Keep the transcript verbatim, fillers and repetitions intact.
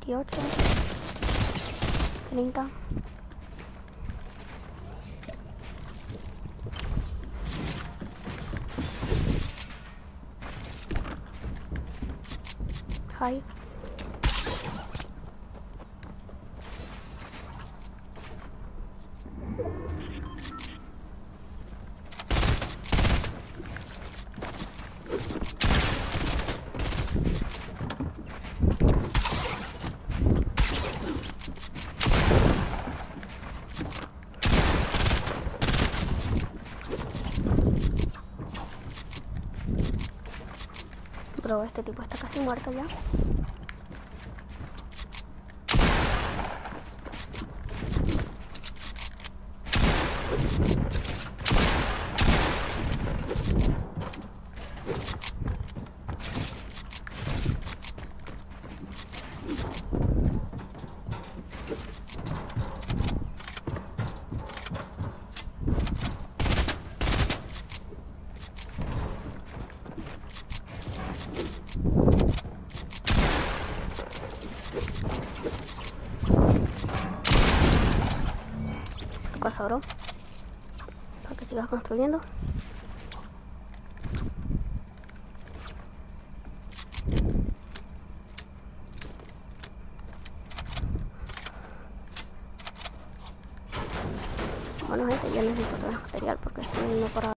veintiocho, treinta. High. Bro, este tipo está casi muerto ya. ¿Qué pasa, bro? Para que sigas construyendo. Bueno, gente, yo necesito todo el material porque estoy no para